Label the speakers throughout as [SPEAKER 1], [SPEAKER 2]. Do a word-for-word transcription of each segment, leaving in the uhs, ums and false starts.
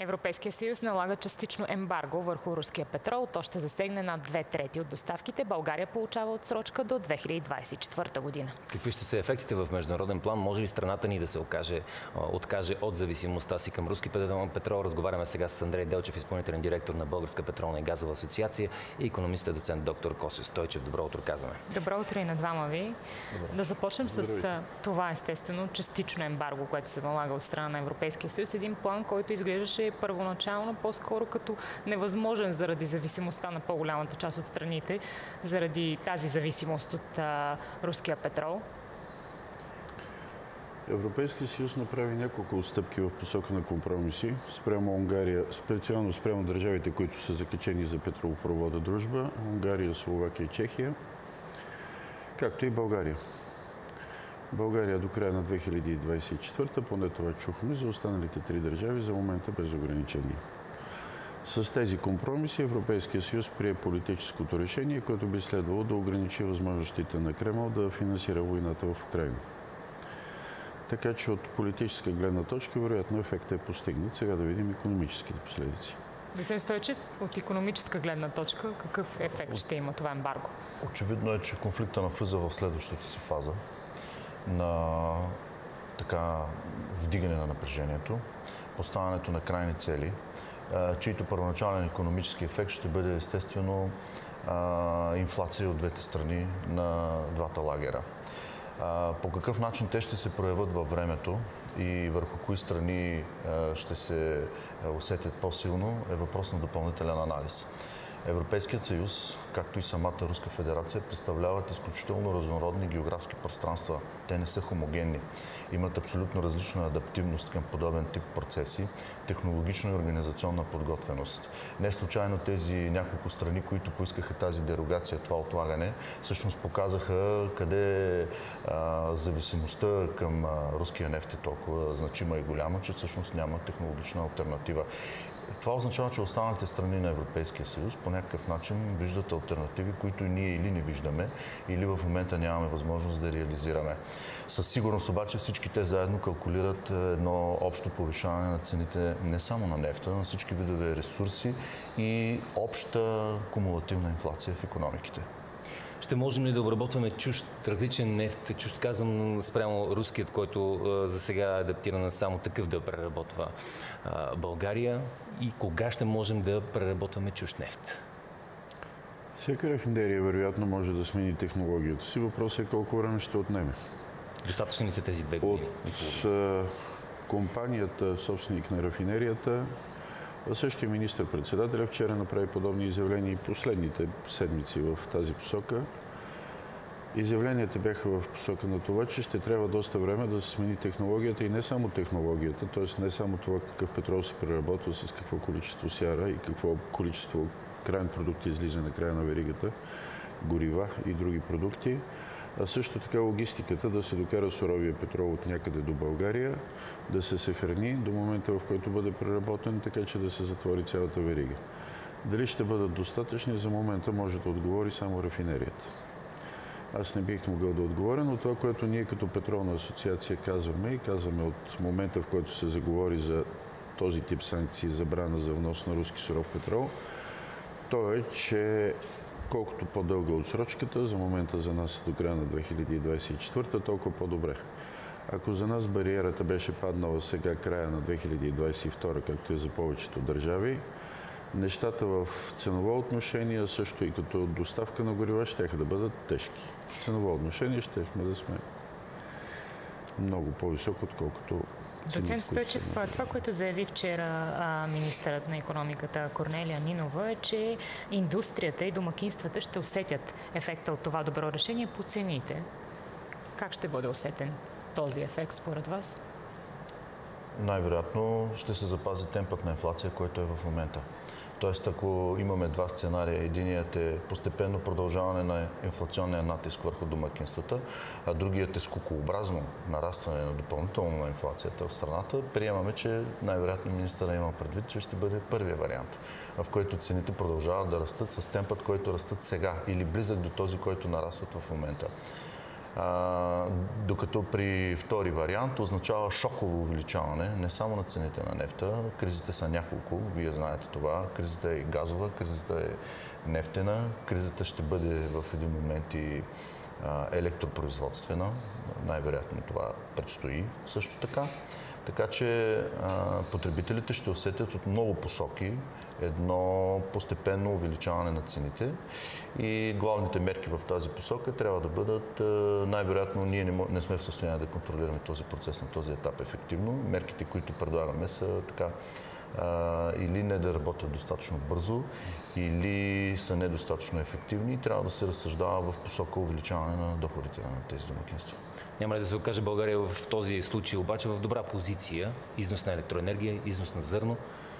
[SPEAKER 1] Европейския съюз налага частично ембарго върху руския петрол. То ще засегне над две трети от доставките. България получава отсрочка до две хиляди двадесет и четвърта година.
[SPEAKER 2] Какви ще са ефектите в международен план? Може ли страната ни да се окаже, откаже от зависимостта си към руски петрол? Разговаряме сега с Андрей Делчев, изпълнителен директор на Българска петролна и газова асоциация, и икономист доцент доктор Коси Стойчев. Добро утро, казваме.
[SPEAKER 1] Добро утро и на двама ви.
[SPEAKER 2] Добре.
[SPEAKER 1] Да започнем
[SPEAKER 2] Добре.
[SPEAKER 1] с това естествено частично ембарго, което се налага от страна на Европейския съюз. Един план, който изглеждаше първоначално по-скоро като невъзможен заради зависимостта на по-голямата част от страните, заради тази зависимост от а, руския петрол.
[SPEAKER 3] Европейския съюз направи няколко отстъпки в посока на компромиси спрямо Унгария, специално спрямо държавите, които са закачени за петролопровода Дружба, Унгария, Словакия и Чехия, както и България. България до края на две хиляди двадесет и четвърта, поне това чухме, за останалите три държави за момента без ограничения. С тези компромиси Европейския съюз прие политическото решение, което би следвало да ограничи възможностите на Кремъл да финансира войната в Украйна. Така че от политическа гледна точка, вероятно, ефектът е постигнат. Сега да видим икономическите последици.
[SPEAKER 1] Доцент Стойчев, от икономическа гледна точка, какъв ефект ще има това ембарго?
[SPEAKER 4] Очевидно е, че конфликта навлиза в следващата си фаза на така вдигане на напрежението, поставянето на крайни цели, чието първоначален икономически ефект ще бъде естествено инфлация от двете страни на двата лагера. По какъв начин те ще се проявят във времето и върху кои страни ще се усетят по-силно е въпрос на допълнителен анализ. Европейският съюз, както и самата Руска федерация, представляват изключително разнородни географски пространства. Те не са хомогенни. Имат абсолютно различна адаптивност към подобен тип процеси, технологична и организационна подготвеност. Не случайно тези няколко страни, които поискаха тази дерогация, това отлагане, всъщност показаха къде а, зависимостта към а, руския нефт е толкова значима и голяма, че всъщност няма технологична алтернатива. Това означава, че останалите страни на Европейския съюз по някакъв начин виждат алтернативи, които ние или не виждаме, или в момента нямаме възможност да реализираме. Със сигурност обаче всички те заедно калкулират едно общо повишаване на цените не само на нефта, на всички видове ресурси и обща кумулативна инфлация в икономиките.
[SPEAKER 2] Ще можем ли да обработваме чужд, различен нефт, чужд казвам спрямо руският, който а, за сега е адаптиран само такъв да преработва а, България, и кога ще можем да преработваме чужд нефт?
[SPEAKER 3] Всяка рафинерия вероятно може да смени технологията си. Въпросът е колко време ще отнеме.
[SPEAKER 2] Достатъчно ли са тези две години?
[SPEAKER 3] От а, компанията, собственик на рафинерията, а същия министър-председателя вчера направи подобни изявления и последните седмици в тази посока. Изявленията бяха в посока на това, че ще трябва доста време да се смени технологията и не само технологията, т.е. не само това какъв петрол се преработва, с какво количество сяра и какво количество крайни продукти излиза на края на веригата, горива и други продукти, а също така логистиката да се докара суровия петрол от някъде до България, да се съхрани до момента, в който бъде преработен, така че да се затвори цялата верига. Дали ще бъдат достатъчни, за момента може да отговори само рафинерията. Аз не бих могъл да отговоря, но това, което ние като петролна асоциация казваме и казваме от момента, в който се заговори за този тип санкции, забрана за внос на руски суров петрол, то е, че колкото по-дълга отсрочката, за момента за нас до края на две хиляди двадесет и четвърта, толкова по-добре. Ако за нас бариерата беше паднала сега края на две хиляди двадесет и втора, както е за повечето държави, нещата в ценово отношение, също и като доставка на горива, ще да бъдат тежки. В ценово отношение щехме да сме много по-високо, отколкото
[SPEAKER 1] Доцент Стойчев, това, което заяви вчера а, министърът на икономиката Корнелия Нинова, е, че индустрията и домакинствата ще усетят ефекта от това добро решение по цените. Как ще бъде усетен този ефект според вас?
[SPEAKER 4] Най-вероятно ще се запази темпът на инфлация, който е в момента. Тоест, ако имаме два сценария, единият е постепенно продължаване на инфлационния натиск върху домакинствата, а другият е скокообразно нарастване на допълнително на инфлацията в страната, приемаме, че най-вероятно министъра има предвид, че ще бъде първия вариант, в който цените продължават да растат с темпът, който растат сега или близък до този, който нарастват в момента. А, докато при втори вариант означава шоково увеличаване не само на цените на нефта. Кризите са няколко, вие знаете това. Кризата е газова, кризата е нефтена, кризата ще бъде в един момент и а, електропроизводствена. Най-вероятно това предстои също така. Така че а, потребителите ще усетят от много посоки едно постепенно увеличаване на цените и главните мерки в тази посока трябва да бъдат, най-вероятно ние не, не сме в състояние да контролираме този процес на този етап ефективно. Мерките, които предлагаме, са така а, или не да работят достатъчно бързо, или са недостатъчно ефективни и трябва да се разсъждава в посока увеличаване на доходите на тези домакинства.
[SPEAKER 2] Няма ли да се окаже България в този случай обаче в добра позиция? Износ на електроенергия, износ на зърно?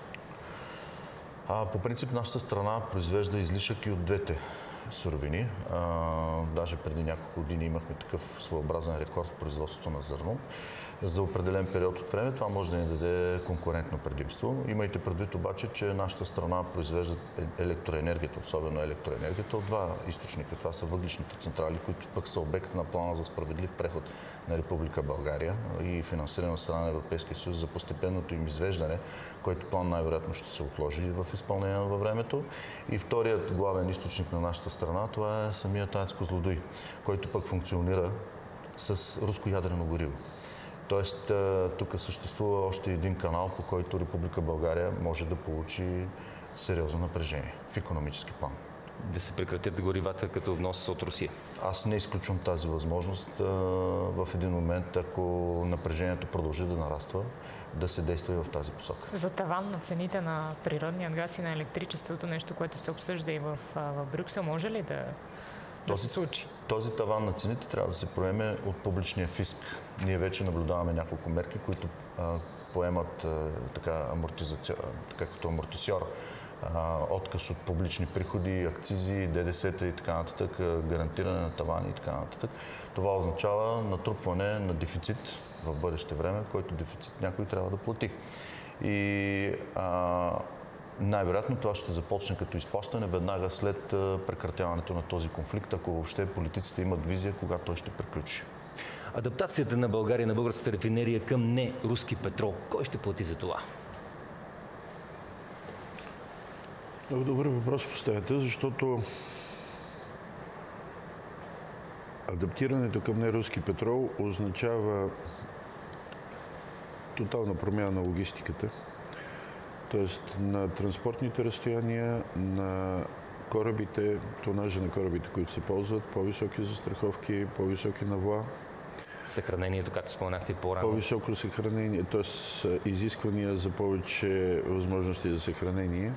[SPEAKER 4] А, по принцип нашата страна произвежда излишък и от двете суровини. А, даже преди няколко години имахме такъв своеобразен рекорд в производството на зърно. За определен период от време това може да ни даде конкурентно предимство. Имайте предвид обаче, че нашата страна произвежда електроенергията, особено електроенергията, от два източника. Това са въглищните централи, които пък са обект на плана за справедлив преход на Република България и финансиране от страна на Европейския съюз за постепенното им извеждане, който план най-вероятно ще се отложи в изпълнение във времето. И вторият главен източник на нашата страна, това е самият АЕЦ Козлодуй, който пък функционира с руско ядрено гориво. Тоест, тук съществува още един канал, по който Република България може да получи сериозно напрежение в икономически план.
[SPEAKER 2] Да се прекратят горивата като внос от Русия?
[SPEAKER 4] Аз не изключвам тази възможност в един момент, ако напрежението продължи да нараства, да се действа и в тази посока.
[SPEAKER 1] За таван на цените на природния газ и на електричеството, нещо, което се обсъжда и в, в Брюксел, може ли да, да се случи?
[SPEAKER 4] Този таван на цените трябва да се поеме от публичния фиск. Ние вече наблюдаваме няколко мерки, които а, поемат а, така, амортизаци... така като амортисьор а, отказ от публични приходи, акцизи, ДДС-та и така нататък, гарантиране на тавани и така нататък. Това означава натрупване на дефицит в бъдеще време, който дефицит някой трябва да плати. И а, най-вероятно това ще започне като изплащане веднага след прекратяването на този конфликт, ако въобще политиците имат визия кога той ще приключи.
[SPEAKER 2] Адаптацията на България, на българската рафинерия към не руски петрол, кой ще плати за това?
[SPEAKER 3] Много добър въпрос поставяте, защото адаптирането към неруски петрол означава тотална промяна на логистиката. Тоест на транспортните разстояния, на корабите, тонажа на корабите, които се ползват, по-високи застраховки, по-високи навла.
[SPEAKER 2] Съхранението, както споменахте по-рано.
[SPEAKER 3] По-високо съхранение, т.е. изисквания за повече възможности за съхранение.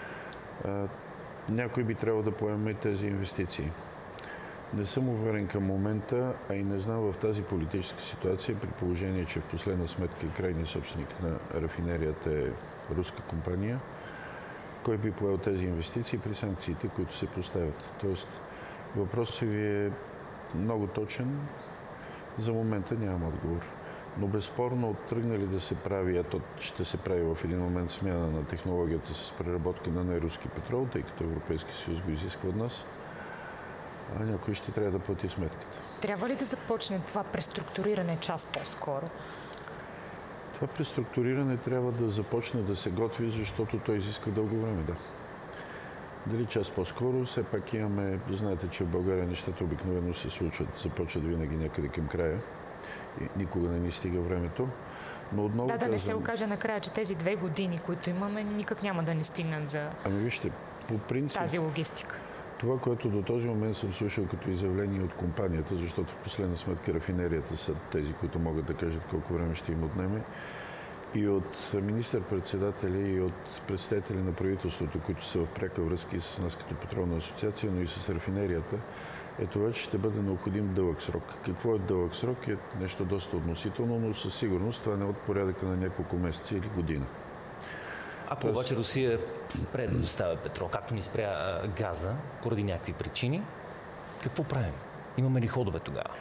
[SPEAKER 3] Някой би трябвало да поеме тези инвестиции. Не съм уверен към момента, а и не знам в тази политическа ситуация, при положение, че в последна сметка крайният собственик на рафинерията е руска компания, кой би поел тези инвестиции при санкциите, които се поставят. Тоест, въпросът ви е много точен. За момента нямам отговор. Но безспорно, тръгнали да се прави, а то ще се прави в един момент смяна на технологията с преработка на неруски петрол, тъй като Европейски съюз го изисква от нас, а някой ще трябва да плати сметката.
[SPEAKER 1] Трябва ли да започне това преструктуриране час по-скоро?
[SPEAKER 3] Това преструктуриране трябва да започне да се готви, защото той изисква дълго време, да. Дали час по-скоро, все пак имаме, знаете, че в България нещата обикновено се случват, започват винаги някъде към края и никога не ни стига времето. Но отново
[SPEAKER 1] да, да
[SPEAKER 3] казвам,
[SPEAKER 1] не се окаже накрая, че тези две години, които имаме, никак няма да ни стигнат за
[SPEAKER 3] ами вижте, по принцип,
[SPEAKER 1] тази логистика.
[SPEAKER 3] Това, което до този момент съм слушал като изявление от компанията, защото в последна сметка рафинерията са тези, които могат да кажат колко време ще им отнеме, и от министър-председателя, и от представители на правителството, които са в пряка връзка с нас като петролна асоциация, но и с рафинерията, е това, че ще бъде необходим дълъг срок. Какво е дълъг срок? Е нещо доста относително, но със сигурност това не е от порядъка на няколко месеца или година.
[SPEAKER 2] Ако Тоест... обаче Русия спре да доставя петрол, както ни спря а, газа, поради някакви причини, какво правим? Имаме ли ходове тогава?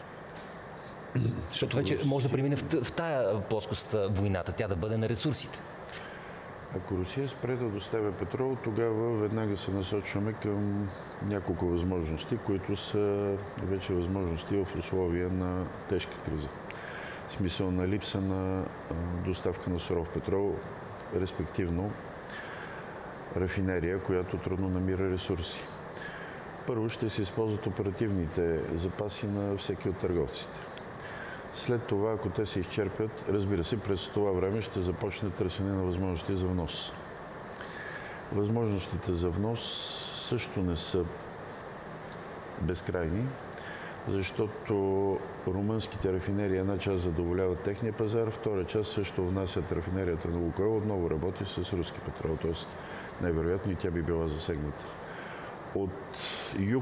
[SPEAKER 2] Защото вече може да премине в, в тая плоскост войната, тя да бъде на ресурсите.
[SPEAKER 3] Ако Русия спре да доставя петрол, тогава веднага се насочваме към няколко възможности, които са вече възможности в условия на тежка криза. В смисъл на липса на доставка на суров петрол, респективно рафинерия, която трудно намира ресурси. Първо ще се използват оперативните запаси на всеки от търговците. След това, ако те се изчерпят, разбира се, през това време ще започне търсене на възможности за внос. Възможностите за внос също не са безкрайни, защото румънските рафинерии една част задоволяват техния пазар, втора част също внасят рафинерията на Лукойл, отново работи с руски петрол, т.е. най-вероятно и тя би била засегната. От юг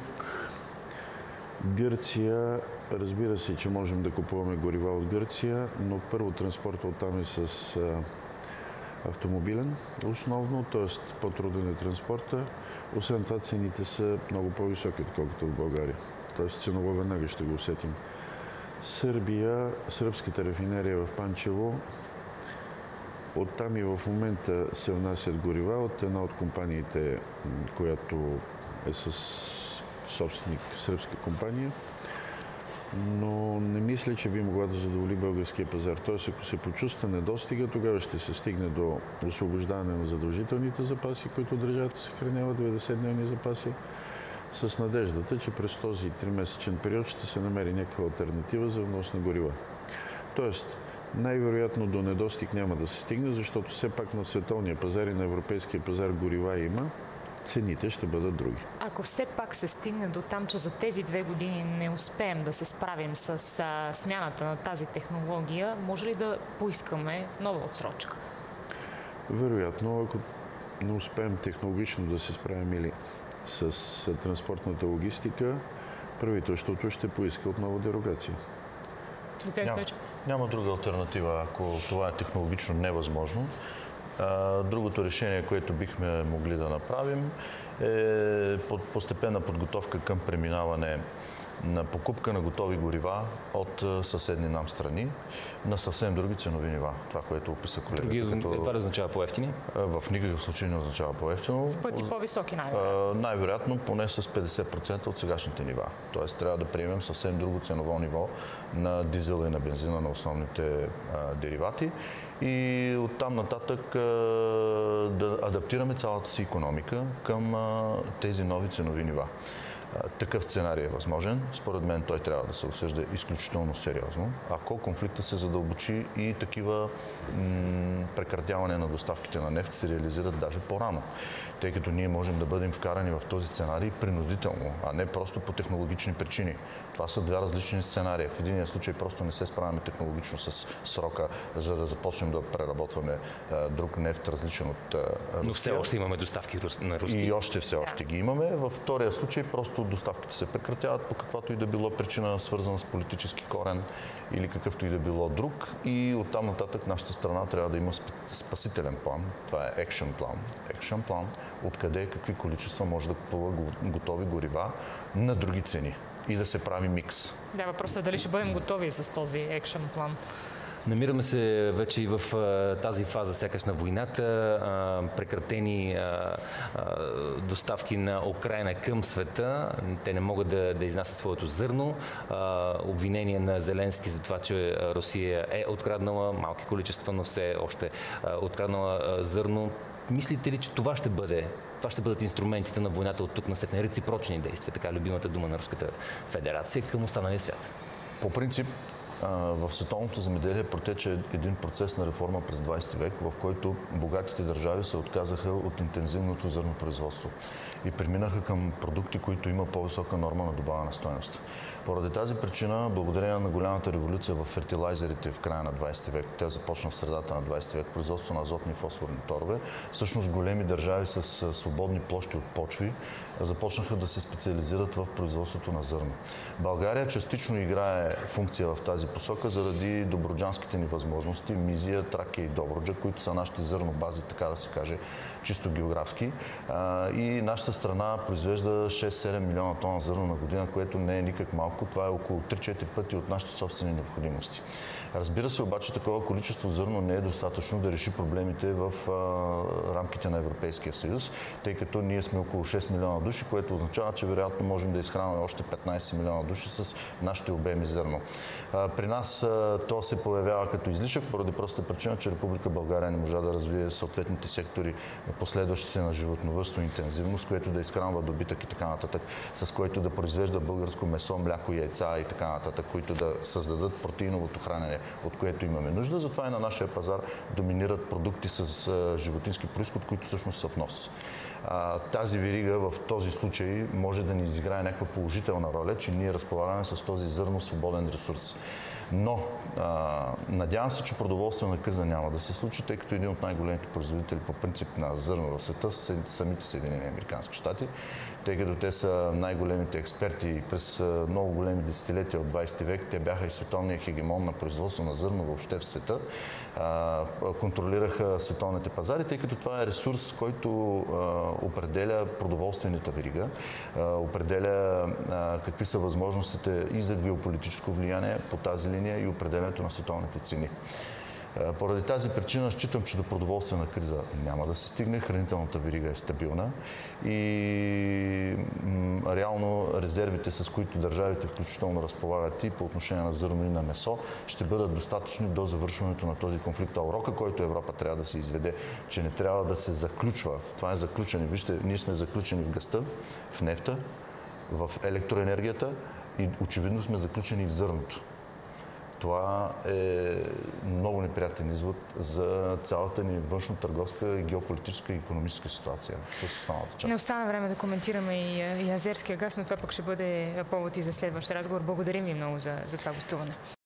[SPEAKER 3] Гърция, разбира се, че можем да купуваме горива от Гърция, но първо транспорта оттам е с а, автомобилен основно, т.е. по-труден е транспорта. Освен това цените са много по-високи, отколкото в България. Т.е. ценово веднага ще го усетим. Сърбия, сръбската рафинерия в Панчево, оттам и в момента се внасят горива от една от компаниите, която е с собственик сръбска компания, но не мисля, че би могла да задоволи българския пазар. Тоест, ако се почувства недостига, тогава ще се стигне до освобождаване на задължителните запаси, които държавата съхранява, деветдесетдневни запаси, с надеждата, че през този тримесечен период ще се намери някаква алтернатива за внос на горива. Тоест, най-вероятно до недостиг няма да се стигне, защото все пак на световния пазар и на европейския пазар горива има, цените ще бъдат други.
[SPEAKER 1] Ако все пак се стигне до там, че за тези две години не успеем да се справим с а, смяната на тази технология, може ли да поискаме нова отсрочка?
[SPEAKER 3] Вероятно, ако не успеем технологично да се справим или с, с транспортната логистика, правителството ще поиска отново дерогация.
[SPEAKER 4] Няма, няма друга алтернатива, ако това е технологично невъзможно. Другото решение, което бихме могли да направим, е постепенна подготовка към преминаване на покупка на готови горива от съседни нам страни на съвсем други ценови нива. Това, което описа колегата.
[SPEAKER 2] Други,
[SPEAKER 3] като...
[SPEAKER 2] това да означава по-евтини?
[SPEAKER 3] В никакъв случай не означава по-евтино.
[SPEAKER 1] В пъти по-високи най-вероятно.
[SPEAKER 3] Най-вероятно поне с петдесет процента от сегашните нива. Тоест трябва да приемем съвсем друго ценово ниво на дизела и на бензина, на основните а, деривати. И оттам нататък а, да адаптираме цялата си икономика към а, тези нови ценови нива. Такъв сценарий е възможен. Според мен той трябва да се обсъжда изключително сериозно. Ако конфликта се задълбочи и такива м- прекратяване на доставките на нефт се реализират даже по-рано, тъй като ние можем да бъдем вкарани в този сценарий принудително, а не просто по технологични причини. Това са два различни сценария. В единия случай просто не се справяме технологично с срока, за да започнем да преработваме а, друг нефт, различен от а, руския.
[SPEAKER 2] Но все още имаме доставки на руски.
[SPEAKER 3] И още все още ги имаме. Във втория случай просто доставките се прекратяват по каквато и да било причина, свързана с политически корен или какъвто и да било друг. И оттам нататък нашата страна трябва да има спасителен план. Това е екшън план. Екшън план, откъде какви количества може да купува готови горива на други цени и да се прави микс.
[SPEAKER 1] Да, въпросът е дали ще бъдем готови с този екшън план.
[SPEAKER 2] Намираме се вече и в а, тази фаза сякаш на войната, а, прекратени а, а, доставки на Украйна към света. Те не могат да, да изнасят своето зърно. А, обвинение на Зеленски за това, че Русия е откраднала малки количества, но все още а, откраднала а, зърно. Мислите ли, че това ще бъде, това ще бъдат инструментите на войната от тук насетне, реципрочни действия, така любимата дума на Руската федерация, към останалия свят?
[SPEAKER 3] По принцип, в световното земеделие протече един процес на реформа през двадесети век, в който богатите държави се отказаха от интензивното зърнопроизводство и преминаха към продукти, които има по-висока норма на добавена стойност. Поради тази причина, благодарение на голямата революция в фертилайзерите в края на двадесети век, тя започна в средата на двадесети век, производство на азотни и фосфорни торове, всъщност големи държави с свободни площи от почви започнаха да се специализират в производството на зърно. България частично играе функция в тази
[SPEAKER 4] тази посока заради добруджанските ни възможности, Мизия, Тракия и Добруджа, които са нашите зърнобази, така да се каже, чисто географски. И нашата страна произвежда шест-седем милиона тона зърно на година, което не е никак малко. Това е около три-четири пъти от нашите собствени необходимости. Разбира се, обаче такова количество зърно не е достатъчно да реши проблемите в а, рамките на Европейския съюз, тъй като ние сме около шест милиона души, което означава, че вероятно можем да изхранваме още петнайсет милиона души с нашите обеми зърно. А, при нас а, то се появява като излишък, поради простата причина, че Република България не можа да развие съответните сектори, последващите на животновъдство интензивно, с което да изхранва добитък и така нататък, с който да произвежда българско месо, мляко, яйца и така нататък, които да създадат протеиновото хранене, от което имаме нужда. Затова и на нашия пазар доминират продукти с животински произход, които всъщност са внос. Тази верига в този случай може да ни изиграе някаква положителна роля, че ние разполагаме с този зърно свободен ресурс. Но а, надявам се, че продоволствена криза няма да се случи, тъй като един от най-големите производители по принцип на зърно в света са самите Съединени американски щати, тъй като те са най-големите експерти през много големи десетилетия от двайсети век. Те бяха и световния хегемон на производство на зърно въобще в света. А, контролираха световните пазари, тъй като това е ресурс, който а, определя продоволствената верига, а, определя а, какви са възможностите и за геополитическо влияние по тази линия и определенето на световните цени. Поради тази причина считам, че до продоволствена криза няма да се стигне. Хранителната верига е стабилна и м, реално резервите, с които държавите включително разполагат и по отношение на зърно и на месо, ще бъдат достатъчни до завършването на този конфликт. А урока, който Европа трябва да се изведе, че не трябва да се заключва. Това е заключение. Вижте, ние сме заключени в газта, в нефта, в електроенергията и очевидно сме заключени в зърното. Това е много неприятен извод за цялата ни външно-търговска, геополитическа и икономическа ситуация с останалата част.
[SPEAKER 1] Не остана време да коментираме и, и азерския газ, но това пък ще бъде повод и за следващ разговор. Благодарим ви много за, за това гостуване.